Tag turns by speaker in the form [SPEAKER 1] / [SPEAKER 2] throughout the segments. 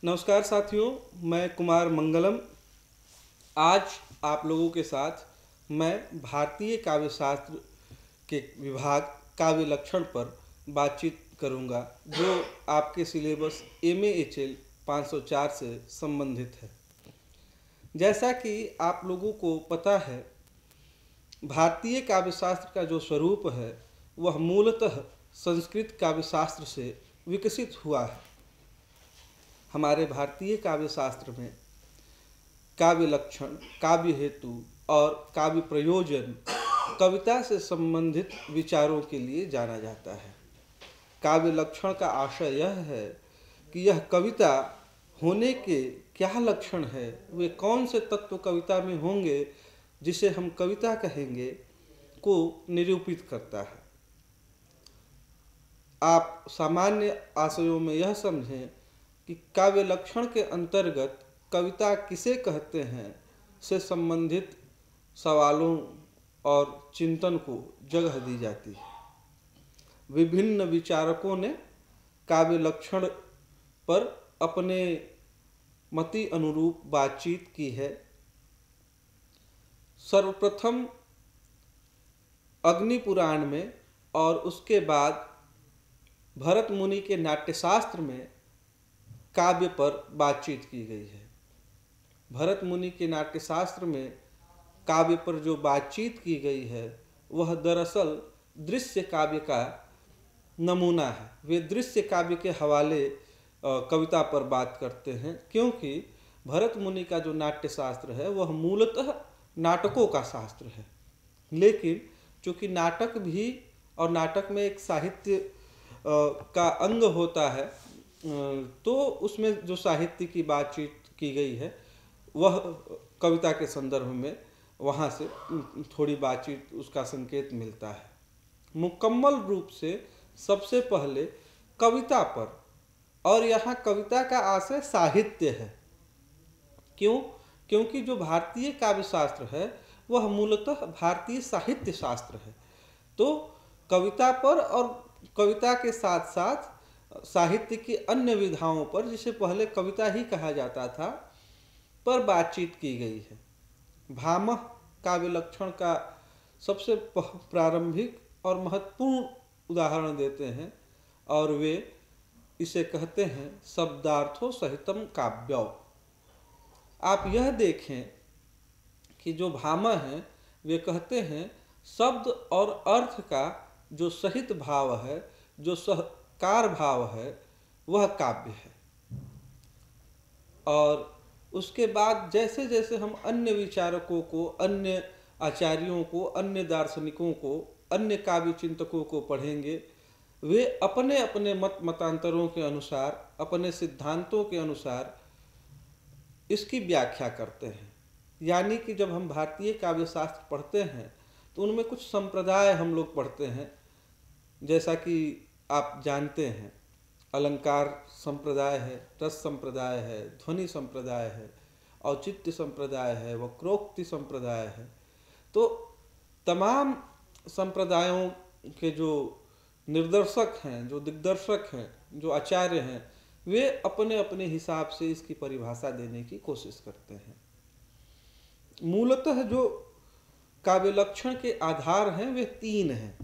[SPEAKER 1] नमस्कार साथियों, मैं कुमार मंगलम। आज आप लोगों के साथ मैं भारतीय काव्य शास्त्र के विभाग काव्य लक्षण पर बातचीत करूंगा, जो आपके सिलेबस MAHL 504 से संबंधित है। जैसा कि आप लोगों को पता है, भारतीय काव्य शास्त्र का जो स्वरूप है वह मूलतः संस्कृत काव्य शास्त्र से विकसित हुआ है। हमारे भारतीय काव्य शास्त्र में काव्य लक्षण, काव्य हेतु और काव्य प्रयोजन कविता से संबंधित विचारों के लिए जाना जाता है। काव्य लक्षण का आशय यह है कि यह कविता होने के क्या लक्षण है, वे कौन से तत्व कविता में होंगे जिसे हम कविता कहेंगे, को निरूपित करता है। आप सामान्य आशयों में यह समझें कि काव्य लक्षण के अंतर्गत कविता किसे कहते हैं से संबंधित सवालों और चिंतन को जगह दी जाती है। विभिन्न विचारकों ने काव्य लक्षण पर अपने मति अनुरूप बातचीत की है। सर्वप्रथम अग्नि पुराण में और उसके बाद भरत मुनि के नाट्यशास्त्र में काव्य पर बातचीत की गई है। भरत मुनि के नाट्यशास्त्र में काव्य पर जो बातचीत की गई है वह दरअसल दृश्य काव्य का नमूना है। वे दृश्य काव्य के हवाले कविता पर बात करते हैं, क्योंकि भरत मुनि का जो नाट्यशास्त्र है वह मूलतः नाटकों का शास्त्र है। लेकिन चूँकि नाटक भी और नाटक में एक साहित्य का अंग होता है, तो उसमें जो साहित्य की बातचीत की गई है वह कविता के संदर्भ में वहाँ से थोड़ी बातचीत, उसका संकेत मिलता है। मुकम्मल रूप से सबसे पहले कविता पर, और यहाँ कविता का आशय साहित्य है। क्यों? क्योंकि जो भारतीय काव्य शास्त्र है वह मूलतः भारतीय साहित्य शास्त्र है। तो कविता पर और कविता के साथ साथ साहित्य की अन्य विधाओं पर, जिसे पहले कविता ही कहा जाता था, पर बातचीत की गई है। भामह काव्य लक्षण का सबसे प्रारंभिक और महत्वपूर्ण उदाहरण देते हैं, और वे इसे कहते हैं शब्दार्थों सहितम काव्य। आप यह देखें कि जो भामह हैं वे कहते हैं शब्द और अर्थ का जो सहित भाव है, जो सहकार भाव है, वह काव्य है। और उसके बाद जैसे जैसे हम अन्य विचारकों को, अन्य आचार्यों को, अन्य दार्शनिकों को, अन्य काव्य चिंतकों को पढ़ेंगे, वे अपने अपने मतांतरों के अनुसार, अपने सिद्धांतों के अनुसार इसकी व्याख्या करते हैं। यानी कि जब हम भारतीय काव्य शास्त्र पढ़ते हैं तो उनमें कुछ संप्रदाय हम लोग पढ़ते हैं। जैसा कि आप जानते हैं, अलंकार संप्रदाय है, रस संप्रदाय है, ध्वनि संप्रदाय है, औचित्य संप्रदाय है, वक्रोक्ति संप्रदाय है। तो तमाम संप्रदायों के जो निर्देशक हैं, जो दिग्दर्शक हैं, जो आचार्य हैं, वे अपने अपने हिसाब से इसकी परिभाषा देने की कोशिश करते हैं। मूलतः जो काव्य लक्षण के आधार हैं वे तीन हैं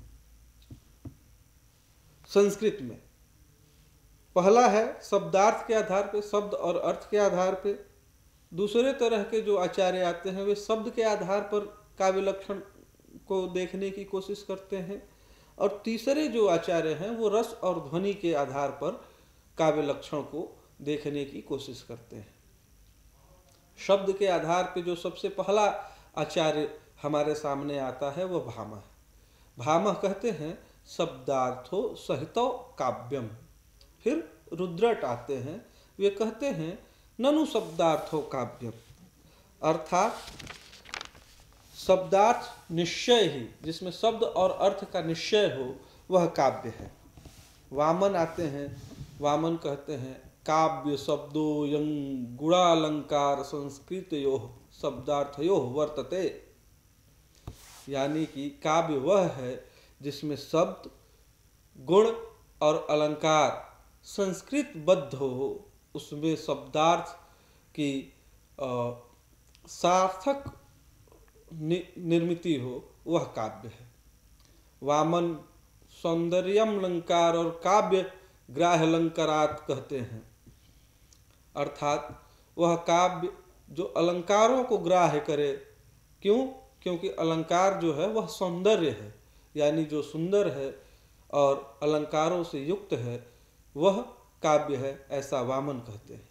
[SPEAKER 1] संस्कृत में। पहला है शब्दार्थ के आधार पे, शब्द और अर्थ के आधार पे। दूसरे तरह के जो आचार्य आते हैं वे शब्द के आधार पर काव्य लक्षण को देखने की कोशिश करते हैं। और तीसरे जो आचार्य हैं वो रस और ध्वनि के आधार पर काव्य लक्षण को देखने की कोशिश करते हैं। शब्द के आधार पर जो सबसे पहला आचार्य हमारे सामने आता है वह भामह है। भामह कहते हैं शब्दार्थो सहितो काव्यम। फिर रुद्रट आते हैं, वे कहते हैं ननु शब्दार्थो काव्यम, अर्थात शब्दार्थ निश्चय ही, जिसमें शब्द और अर्थ का निश्चय हो, वह काव्य है। वामन आते हैं, वामन कहते हैं काव्य शब्दो यं गुणालंकार संस्कृतयोः शब्दार्थयोः वर्तते। यानी कि काव्य वह है जिसमें शब्द, गुण और अलंकार संस्कृत बद्ध हो, उसमें शब्दार्थ की सार्थक निर्मिति हो, वह काव्य है। वामन सौंदर्यम अलंकार और काव्य ग्राह्य अलंकारात कहते हैं, अर्थात वह काव्य जो अलंकारों को ग्राह्य करे। क्यों? क्योंकि अलंकार जो है वह सौंदर्य है, यानी जो सुंदर है और अलंकारों से युक्त है वह काव्य है, ऐसा वामन कहते हैं।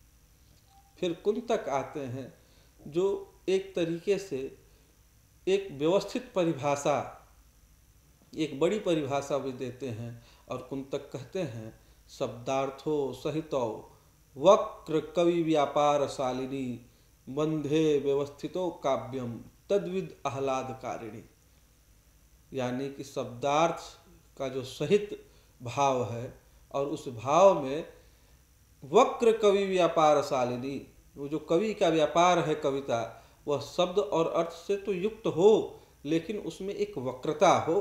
[SPEAKER 1] फिर कुंतक आते हैं जो एक तरीके से एक व्यवस्थित परिभाषा, एक बड़ी परिभाषा भी देते हैं और कुंतक कहते हैं शब्दार्थो सहितो वक्र कवि व्यापार शालिनी बंधे व्यवस्थितो काव्यम तद्विद आह्लादकारिणी। यानी कि शब्दार्थ का जो सहित भाव है और उस भाव में वक्र कवि व्यापार शालिनी, वो जो कवि का व्यापार है कविता, वह शब्द और अर्थ से तो युक्त हो लेकिन उसमें एक वक्रता हो।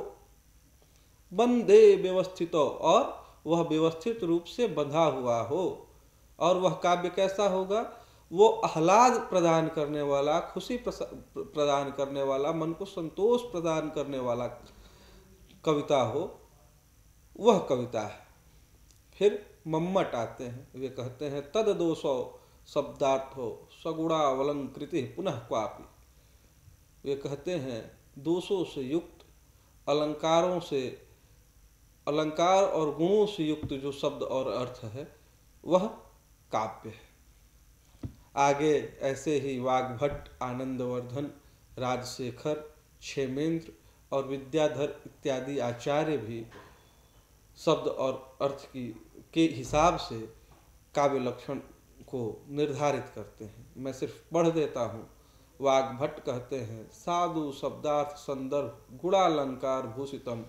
[SPEAKER 1] बंधे व्यवस्थितो, और वह व्यवस्थित रूप से बंधा हुआ हो। और वह काव्य कैसा होगा? वो आह्लाद प्रदान करने वाला, खुशी प्रदान करने वाला, मन को संतोष प्रदान करने वाला कविता हो, वह कविता है। फिर मम्मट आते हैं, वे कहते हैं तद दोषो शब्दार्थो सगुणावलंकृति पुनः क्वापि। वे कहते हैं दोषों से युक्त, अलंकारों से, अलंकार और गुणों से युक्त जो शब्द और अर्थ है वह काव्य है। आगे ऐसे ही वाग्भट, आनंदवर्धन, राजशेखर, क्षेमेंद्र और विद्याधर इत्यादि आचार्य भी शब्द और अर्थ के हिसाब से काव्य लक्षण को निर्धारित करते हैं। मैं सिर्फ पढ़ देता हूँ। वाग्भट कहते हैं साधु शब्दार्थ संदर्भ गुणालंकार भूषितम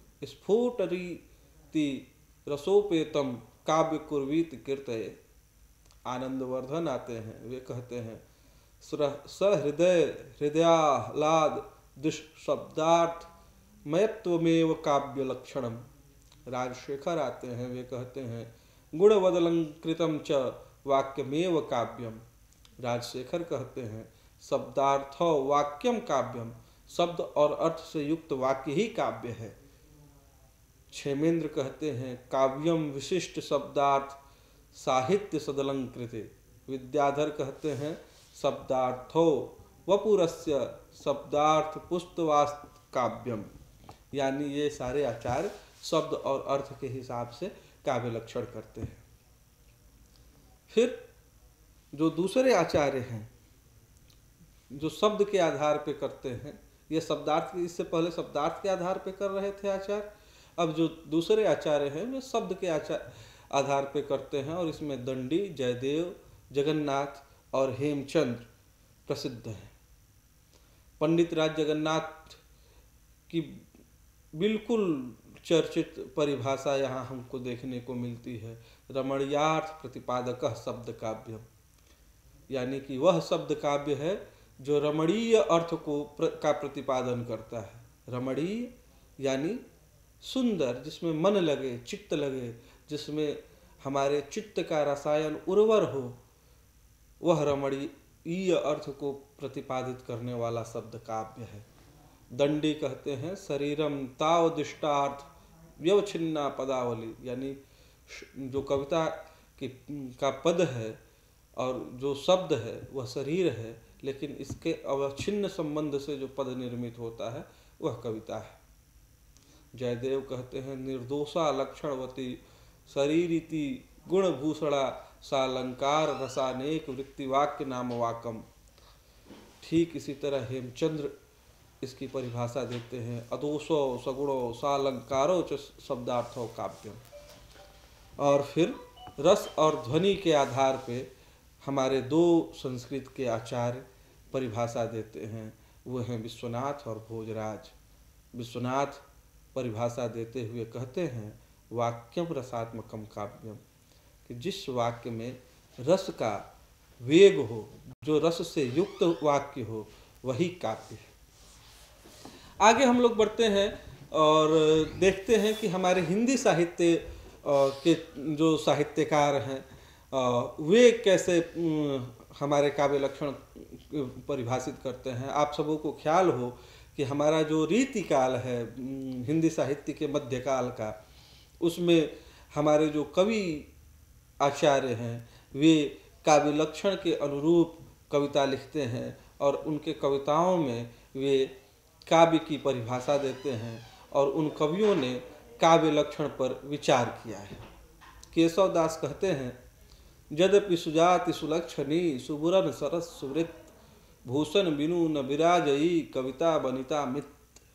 [SPEAKER 1] स्फुटरीति रसोपेतम काव्य कुर्वीत कीर्तये। आनंदवर्धन आते हैं, वे कहते हैं सहृदय हृदयाह्लाद दुष्शब्दार्थ मयत्वमेव काव्य लक्षणम। राजशेखर आते हैं, वे कहते हैं गुणवदलंकृतम च वाक्यमेव काव्यम। राजशेखर कहते हैं शब्दार्थो वाक्यम काव्यम, शब्द और अर्थ से युक्त वाक्य ही काव्य है। क्षेमेंद्र कहते हैं काव्यम विशिष्ट शब्दार्थ साहित्य सदलंकृते। विद्याधर कहते हैं शब्दार्थो वपुरस्य शब्दार्थ पुस्तवास्त काव्यम। यानी ये सारे आचार्य शब्द और अर्थ के हिसाब से काव्य लक्षण करते हैं। फिर जो दूसरे आचार्य हैं जो शब्द के आधार पे करते हैं, ये शब्दार्थ, इससे पहले शब्दार्थ के आधार पे कर रहे थे आचार्य, अब जो दूसरे आचार्य हैं वे शब्द के आधार पे करते हैं। और इसमें दंडी, जयदेव, जगन्नाथ और हेमचंद्र प्रसिद्ध हैं। पंडित राज जगन्नाथ की बिल्कुल चर्चित परिभाषा यहाँ हमको देखने को मिलती है, रमणीयार्थ प्रतिपादक शब्द काव्य। यानी कि वह शब्द काव्य है जो रमणीय अर्थ का प्रतिपादन करता है। रमणीय यानी सुंदर, जिसमें मन लगे, चित्त लगे, जिसमें हमारे चित्त का रसायन उर्वर हो, वह रमणीय अर्थ को प्रतिपादित करने वाला शब्द काव्य है। दंडी कहते हैं शरीरम तावदिष्टार्थ व्यवच्छिन्ना पदावली। यानी जो कविता का पद है और जो शब्द है वह शरीर है, लेकिन इसके अवच्छिन्न संबंध से जो पद निर्मित होता है वह कविता है। जयदेव कहते हैं निर्दोषा लक्षणवती शरीरिति गुणभूषणा सालंकार रसानेक वृत्तिवाक्य नाम वाकम। ठीक इसी तरह हेमचंद्र इसकी परिभाषा देते हैं अदोषो सगुणो सालंकारो च शब्दार्थो काव्यम। और फिर रस और ध्वनि के आधार पे हमारे दो संस्कृत के आचार्य परिभाषा देते हैं, वो हैं विश्वनाथ और भोजराज। विश्वनाथ परिभाषा देते हुए कहते हैं वाक्यम रसात्मकम काव्यम, कि जिस वाक्य में रस का वेग हो, जो रस से युक्त वाक्य हो, वही काव्य है। आगे हम लोग बढ़ते हैं और देखते हैं कि हमारे हिंदी साहित्य के जो साहित्यकार हैं वे कैसे हमारे काव्य लक्षण परिभाषित करते हैं। आप सबों को ख्याल हो कि हमारा जो रीतिकाल है हिंदी साहित्य के मध्यकाल का, उसमें हमारे जो कवि आचार्य हैं वे काव्य लक्षण के अनुरूप कविता लिखते हैं और उनके कविताओं में वे काव्य की परिभाषा देते हैं और उन कवियों ने काव्य लक्षण पर विचार किया है। केशव दास कहते हैं, यद्यपि सुजाति सुलक्षणी सुबुरन सरस सुवृत भूषण बिनु न विराजई कविता बनिता मित।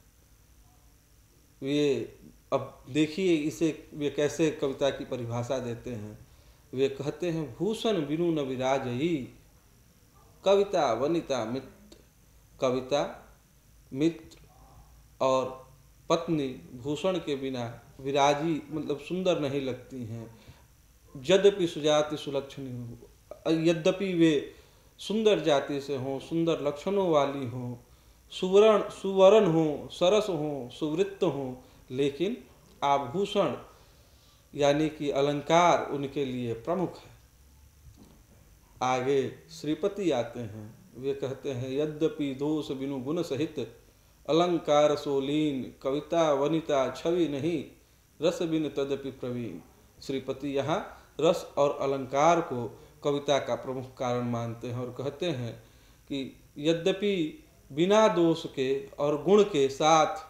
[SPEAKER 1] वे अब देखिए इसे वे कैसे कविता की परिभाषा देते हैं। वे कहते हैं, भूषण बिनु न विराजई कविता वनिता मित्र। कविता, मित्र और पत्नी भूषण के बिना विराजी मतलब सुंदर नहीं लगती हैं। यद्यपि सुजाति सुलक्षणी हो, यद्यपि वे सुंदर जाति से हों, सुंदर लक्षणों वाली हों, सुवर्ण हों, सरस हों, सुवृत्त हों, लेकिन आभूषण यानी कि अलंकार उनके लिए प्रमुख है। आगे श्रीपति आते हैं। वे कहते हैं, यद्यपि दोष बिनु गुण सहित अलंकार सोलीन कविता वनिता छवि नहीं रस बिन तदपि प्रवीण। श्रीपति यहाँ रस और अलंकार को कविता का प्रमुख कारण मानते हैं और कहते हैं कि यद्यपि बिना दोष के और गुण के साथ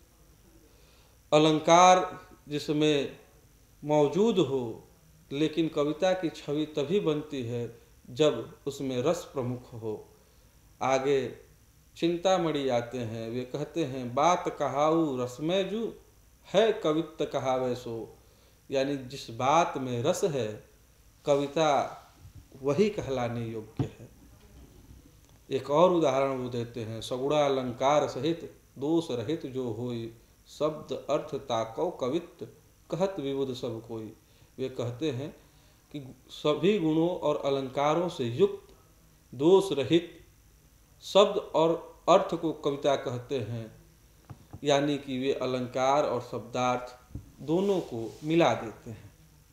[SPEAKER 1] अलंकार जिसमें मौजूद हो, लेकिन कविता की छवि तभी बनती है जब उसमें रस प्रमुख हो। आगे चिंतामणि आते हैं। वे कहते हैं, बात कहाऊ रसमय जू है कवित्त कहावे सो। यानी जिस बात में रस है कविता वही कहलाने योग्य है। एक और उदाहरण वो देते हैं, सगुड़ा अलंकार सहित दोष रहित जो होई शब्द अर्थ ताको कवित्त कहत विबुध सब कोई। वे कहते हैं कि सभी गुणों और अलंकारों से युक्त दोष रहित शब्द और अर्थ को कविता कहते हैं। यानी कि वे अलंकार और शब्दार्थ दोनों को मिला देते हैं।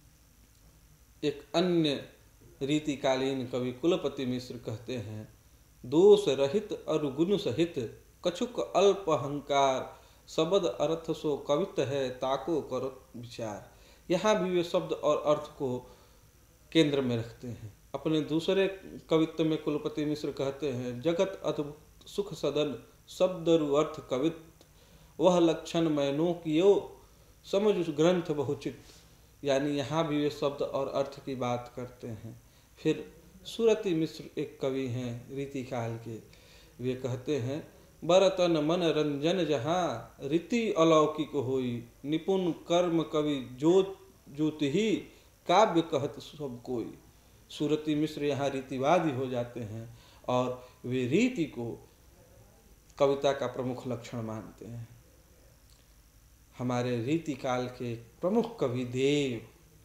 [SPEAKER 1] एक अन्य रीतिकालीन कवि कुलपति मिश्र कहते हैं, दोष रहित और गुण सहित कछुक अल्प अहंकार शब्द अर्थ सो कवित है ताको करो विचार। यहाँ भी वे शब्द और अर्थ को केंद्र में रखते हैं। अपने दूसरे कवित्व में कुलपति मिश्र कहते हैं, जगत अद्भुत सुख सदन शब्द रु अर्थ कवित वह लक्षण मैनो कियो समझ ग्रंथ बहुचित। यानी यहाँ भी वे शब्द और अर्थ की बात करते हैं। फिर सुरति मिश्र एक कवि हैं रीतिकाल के। वे कहते हैं, बरतन मन रंजन जहाँ रीति अलौकिक होई निपुण कर्म कवि ज्योति ही काव्य कहत सब कोई। सुरति मिश्र यहाँ रीतिवादी हो जाते हैं और वे रीति को कविता का प्रमुख लक्षण मानते हैं। हमारे रीतिकाल के प्रमुख कवि देव,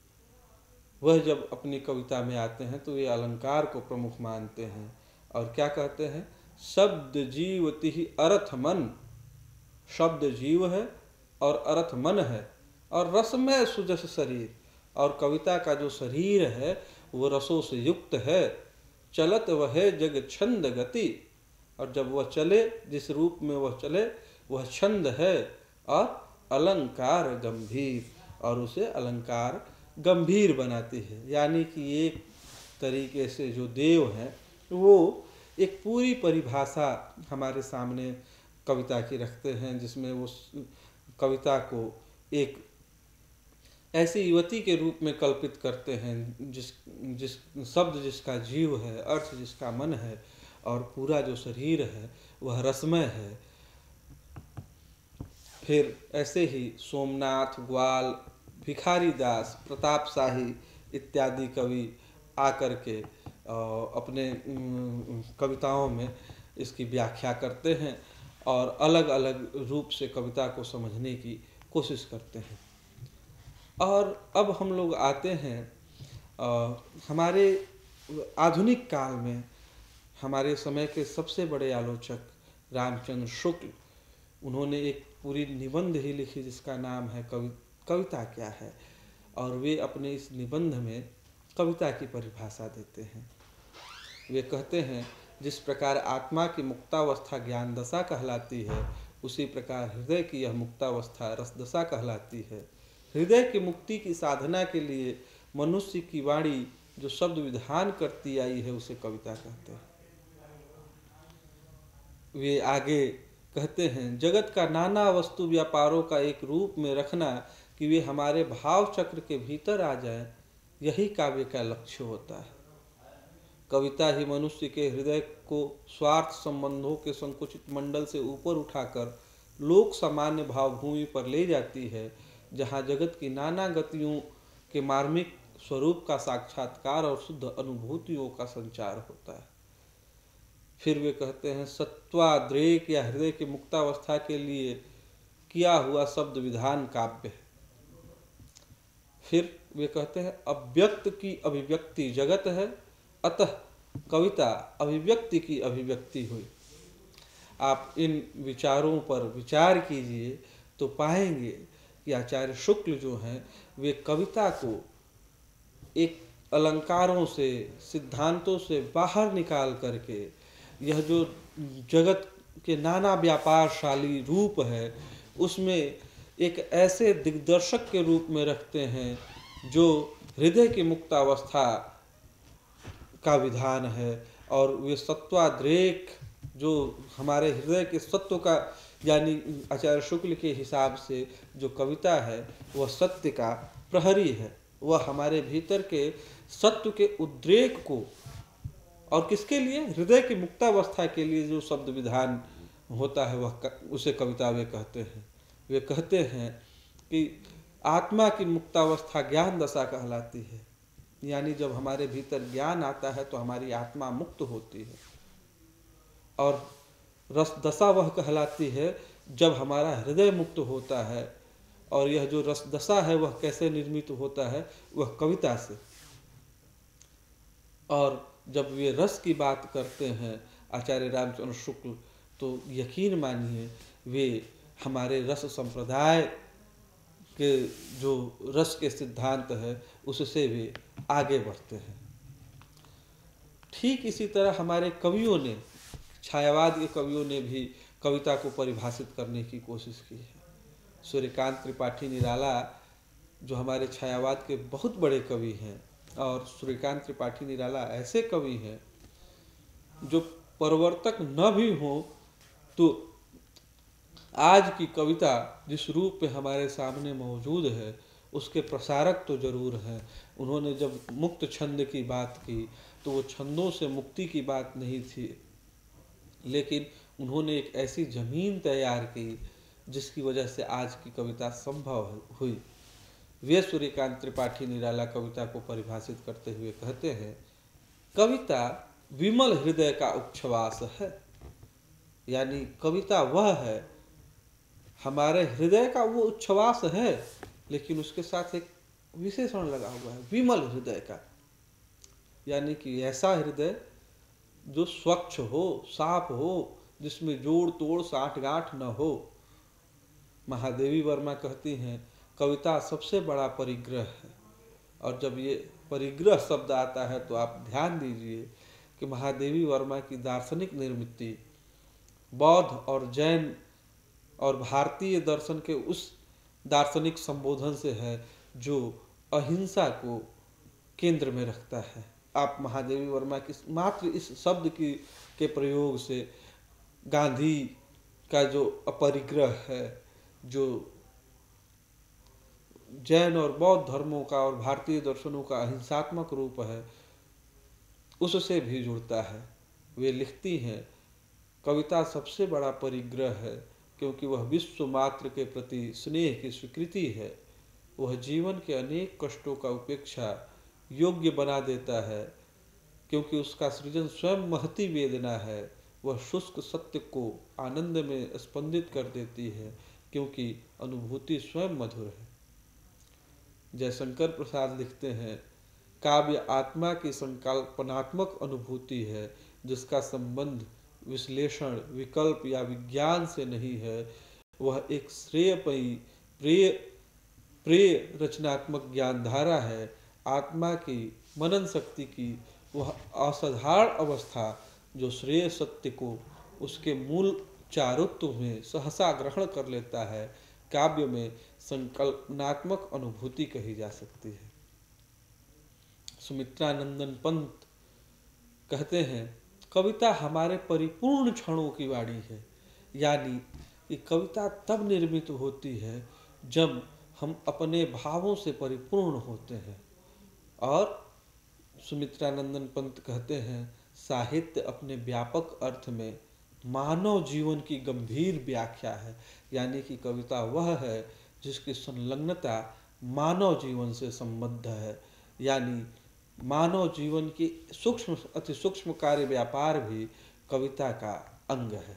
[SPEAKER 1] वह जब अपनी कविता में आते हैं तो वे अलंकार को प्रमुख मानते हैं और क्या कहते हैं, शब्द जीव तिहि अर्थ मन। शब्द जीव है और अर्थ मन है और रसमय सुजस शरीर। और कविता का जो शरीर है वो रसों से युक्त है। चलत वह जग छंद गति। और जब वह चले, जिस रूप में वह चले वह छंद है और अलंकार गंभीर, और उसे अलंकार गंभीर बनाती है। यानी कि एक तरीके से जो देव हैं वो एक पूरी परिभाषा हमारे सामने कविता की रखते हैं, जिसमें वो कविता को एक ऐसी युवती के रूप में कल्पित करते हैं जिस शब्द जिसका जीव है, अर्थ जिसका मन है और पूरा जो शरीर है वह रसमय है। फिर ऐसे ही सोमनाथ, ग्वाल, भिखारी दास, प्रताप शाही इत्यादि कवि आकर के अपने कविताओं में इसकी व्याख्या करते हैं और अलग अलग रूप से कविता को समझने की कोशिश करते हैं। और अब हम लोग आते हैं हमारे आधुनिक काल में हमारे समय के सबसे बड़े आलोचक रामचंद्र शुक्ल। उन्होंने एक पूरी निबंध ही लिखी जिसका नाम है कविता क्या है। और वे अपने इस निबंध में कविता की परिभाषा देते हैं। वे कहते हैं, जिस प्रकार आत्मा की मुक्तावस्था ज्ञान दशा कहलाती है, उसी प्रकार हृदय की यह मुक्तावस्था रस दशा कहलाती है। हृदय की मुक्ति की साधना के लिए मनुष्य की वाणी जो शब्द विधान करती आई है, उसे कविता कहते हैं। वे आगे कहते हैं, जगत का नाना वस्तु व्यापारों का एक रूप में रखना कि वे हमारे भाव चक्र के भीतर आ जाएं, यही काव्य का लक्ष्य होता है। कविता ही मनुष्य के हृदय को स्वार्थ संबंधों के संकुचित मंडल से ऊपर उठाकर लोक सामान्य भावभूमि पर ले जाती है, जहाँ जगत की नाना गतियों के मार्मिक स्वरूप का साक्षात्कार और शुद्ध अनुभूतियों का संचार होता है। फिर वे कहते हैं, सत्वाद्रेक या हृदय की मुक्तावस्था के लिए किया हुआ शब्द विधान काव्य है। फिर वे कहते हैं, अव्यक्त की अभिव्यक्ति जगत है, अतः कविता अभिव्यक्ति की अभिव्यक्ति हुई। आप इन विचारों पर विचार कीजिए तो पाएंगे कि आचार्य शुक्ल जो हैं, वे कविता को एक अलंकारों से, सिद्धांतों से बाहर निकाल करके यह जो जगत के नाना व्यापारशाली रूप है, उसमें एक ऐसे दिग्दर्शक के रूप में रखते हैं जो हृदय की मुक्तावस्था का विधान है। और वे सत्वाद्रेक जो हमारे हृदय के सत्व का, यानी आचार्य शुक्ल के हिसाब से जो कविता है वह सत्य का प्रहरी है। वह हमारे भीतर के सत्व के उद्रेक को, और किसके लिए, हृदय की मुक्तावस्था के लिए जो शब्द विधान होता है वह उसे कविता वे कहते हैं। वे कहते हैं कि आत्मा की मुक्तावस्था ज्ञान दशा कहलाती है, यानी जब हमारे भीतर ज्ञान आता है तो हमारी आत्मा मुक्त होती है। और रस दशा वह कहलाती है जब हमारा हृदय मुक्त होता है। और यह जो रस दशा है वह कैसे निर्मित होता है, वह कविता से। और जब वे रस की बात करते हैं आचार्य रामचंद्र शुक्ल, तो यकीन मानिए वे हमारे रस संप्रदाय के जो रस के सिद्धांत है उससे वे आगे बढ़ते हैं। ठीक इसी तरह हमारे कवियों ने, छायावाद के कवियों ने भी कविता को परिभाषित करने की कोशिश की है। सूर्यकांत त्रिपाठी निराला जो हमारे छायावाद के बहुत बड़े कवि हैं, और सूर्यकांत त्रिपाठी निराला ऐसे कवि हैं जो परिवर्तक न भी हो तो आज की कविता जिस रूप में हमारे सामने मौजूद है उसके प्रसारक तो जरूर हैं। उन्होंने जब मुक्त छंद की बात की तो वो छंदों से मुक्ति की बात नहीं थी, लेकिन उन्होंने एक ऐसी जमीन तैयार की जिसकी वजह से आज की कविता संभव हुई। वे सूर्यकांत त्रिपाठी निराला कविता को परिभाषित करते हुए कहते हैं, कविता विमल हृदय का उच्छ्वास है। यानी कविता वह है, हमारे हृदय का वो उच्छ्वास है, लेकिन उसके साथ एक विशेषण लगा हुआ है, विमल हृदय का। यानी कि ऐसा हृदय जो स्वच्छ हो, साफ हो, जिसमें जोड़ तोड़ साठगांठ न हो। महादेवी वर्मा कहती हैं, कविता सबसे बड़ा परिग्रह है। और जब ये परिग्रह शब्द आता है तो आप ध्यान दीजिए कि महादेवी वर्मा की दार्शनिक निर्मिति बौद्ध और जैन और भारतीय दर्शन के उस दार्शनिक संबोधन से है जो अहिंसा को केंद्र में रखता है। आप महादेवी वर्मा की मात्र इस शब्द के प्रयोग से गांधी का जो अपरिग्रह है, जो जैन और बौद्ध धर्मों का और भारतीय दर्शनों का अहिंसात्मक रूप है, उससे भी जुड़ता है। वे लिखती हैं, कविता सबसे बड़ा परिग्रह है क्योंकि वह विश्व मात्र के प्रति स्नेह की स्वीकृति है। वह जीवन के अनेक कष्टों का उपेक्षा योग्य बना देता है क्योंकि उसका सृजन स्वयं महती वेदना है। वह शुष्क सत्य को आनंद में स्पंदित कर देती है क्योंकि अनुभूति स्वयं मधुर है। जयशंकर प्रसाद लिखते हैं, काव्य आत्मा की संकल्पनात्मक अनुभूति है जिसका संबंध विश्लेषण, विकल्प या विज्ञान से नहीं है। वह एक श्रेयपयी प्रिय रचनात्मक ज्ञानधारा है। आत्मा की मनन शक्ति की वह असाधारण अवस्था जो श्रेय सत्य को उसके मूल चारुत्व में सहसा ग्रहण कर लेता है, काव्य में संकल्पनात्मक अनुभूति कही जा सकती है। सुमित्रानंदन पंत कहते हैं, कविता हमारे परिपूर्ण क्षणों की वाणी है, यानी कि कविता तब निर्मित होती है जब हम अपने भावों से परिपूर्ण होते हैं। और सुमित्रानंदन पंत कहते हैं, साहित्य अपने व्यापक अर्थ में मानव जीवन की गंभीर व्याख्या है, यानी कि कविता वह है जिसकी संलग्नता मानव जीवन से संबद्ध है, यानी मानव जीवन की सूक्ष्म अति सूक्ष्म कार्य व्यापार भी कविता का अंग है।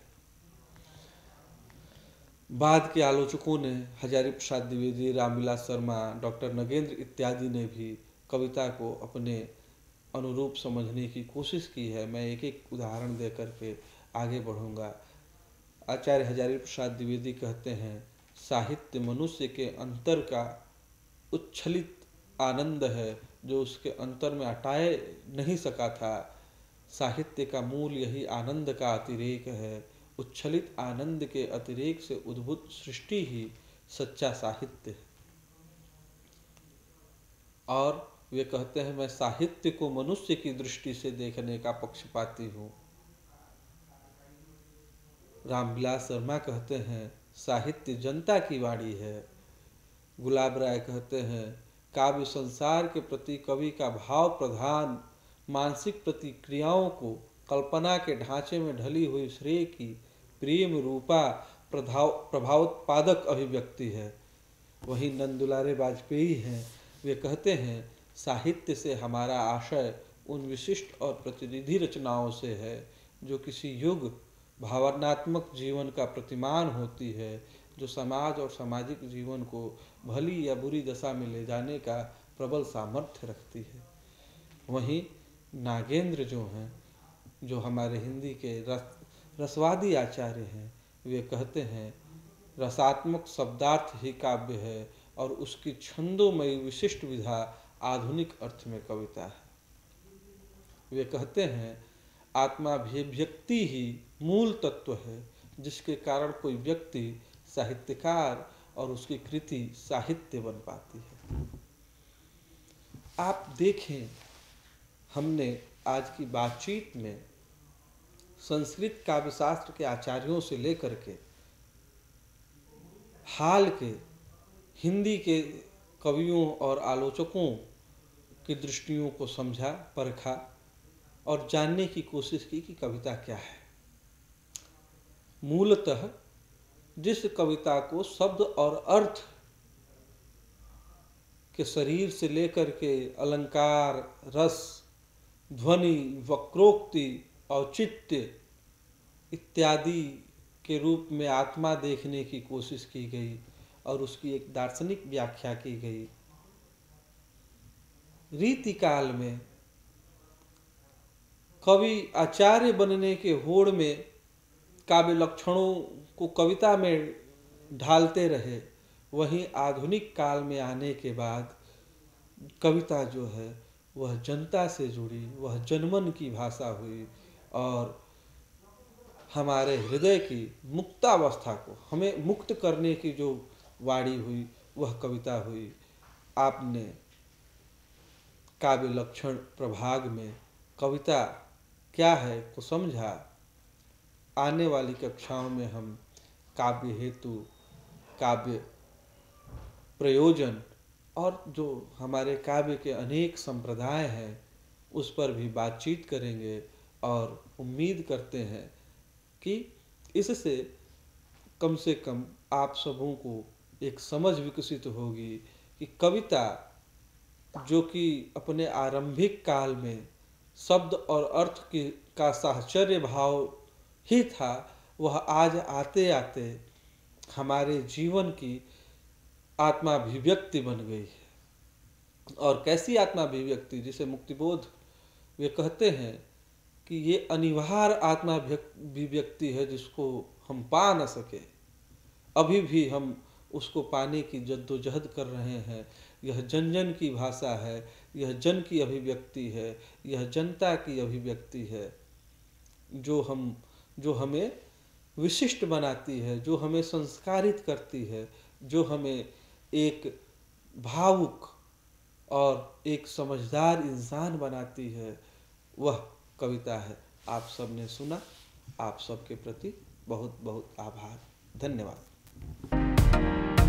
[SPEAKER 1] बाद के आलोचकों ने, हजारी प्रसाद द्विवेदी, रामविलास शर्मा, डॉक्टर नगेंद्र इत्यादि ने भी कविता को अपने अनुरूप समझने की कोशिश की है। मैं एक एक उदाहरण दे करके आगे बढ़ूंगा। आचार्य हजारी प्रसाद द्विवेदी कहते हैं, साहित्य मनुष्य के अंतर का उच्छलित आनंद है जो उसके अंतर में अटाए नहीं सका था। साहित्य का मूल यही आनंद का अतिरेक है। उच्छलित आनंद के अतिरेक से उद्भूत सृष्टि ही सच्चा साहित्य है। और वे कहते हैं, मैं साहित्य को मनुष्य की दृष्टि से देखने का पक्षपाती हूँ। रामविलास शर्मा कहते हैं, साहित्य जनता की वाणी है। गुलाब राय कहते हैं, काव्य संसार के प्रति कवि का भाव प्रधान मानसिक प्रतिक्रियाओं को कल्पना के ढांचे में ढली हुई श्रेय की प्रेम रूपा प्रभावोत्पादक अभिव्यक्ति है। वहीं नंदुलारे वाजपेयी हैं, वे कहते हैं, साहित्य से हमारा आशय उन विशिष्ट और प्रतिनिधि रचनाओं से है जो किसी युग भावनात्मक जीवन का प्रतिमान होती है, जो समाज और सामाजिक जीवन को भली या बुरी दशा में ले जाने का प्रबल सामर्थ्य रखती है। वहीं नागेंद्र जो हैं, जो हमारे हिंदी के रसवादी आचार्य हैं, वे कहते हैं, रसात्मक शब्दार्थ ही काव्य है और उसकी छंदोमयी विशिष्ट विधा आधुनिक अर्थ में कविता है। वे कहते हैं, आत्माभिव्यक्ति ही मूल तत्व है जिसके कारण कोई व्यक्ति साहित्यकार और उसकी कृति साहित्य बन पाती है। आप देखें, हमने आज की बातचीत में संस्कृत काव्यशास्त्र के आचार्यों से लेकर के हाल के हिंदी के कवियों और आलोचकों की दृष्टियों को समझा, परखा और जानने की कोशिश की कि कविता क्या है। मूलतः जिस कविता को शब्द और अर्थ के शरीर से लेकर के अलंकार, रस, ध्वनि, वक्रोक्ति, औचित्य इत्यादि के रूप में आत्मा देखने की कोशिश की गई और उसकी एक दार्शनिक व्याख्या की गई। रीतिकाल में कवि आचार्य बनने के होड़ में काव्य लक्षणों को कविता में ढालते रहे। वहीं आधुनिक काल में आने के बाद कविता जो है वह जनता से जुड़ी, वह जनमन की भाषा हुई और हमारे हृदय की मुक्तावस्था को हमें मुक्त करने की जो वाणी हुई वह कविता हुई। आपने काव्य लक्षण प्रभाग में कविता क्या है को समझा। आने वाली कक्षाओं में हम काव्य हेतु, काव्य प्रयोजन और जो हमारे काव्य के अनेक संप्रदाय हैं उस पर भी बातचीत करेंगे और उम्मीद करते हैं कि इससे कम से कम आप सबों को एक समझ विकसित होगी कि कविता जो कि अपने आरंभिक काल में शब्द और अर्थ का साहचर्य भाव ही था, वह आज आते आते हमारे जीवन की आत्माभिव्यक्ति बन गई है। और कैसी आत्माभिव्यक्ति, जिसे मुक्तिबोध वे कहते हैं कि ये अनिवार्य आत्माभिव्यक्ति है जिसको हम पा न सके, अभी भी हम उसको पाने की जद्दोजहद कर रहे हैं। यह जन जन की भाषा है, यह जन की अभिव्यक्ति है, यह जनता की अभिव्यक्ति है, जो हमें विशिष्ट बनाती है, जो हमें संस्कारित करती है, जो हमें एक भावुक और एक समझदार इंसान बनाती है, वह कविता है। आप सबने सुना, आप सबके प्रति बहुत बहुत आभार। धन्यवाद।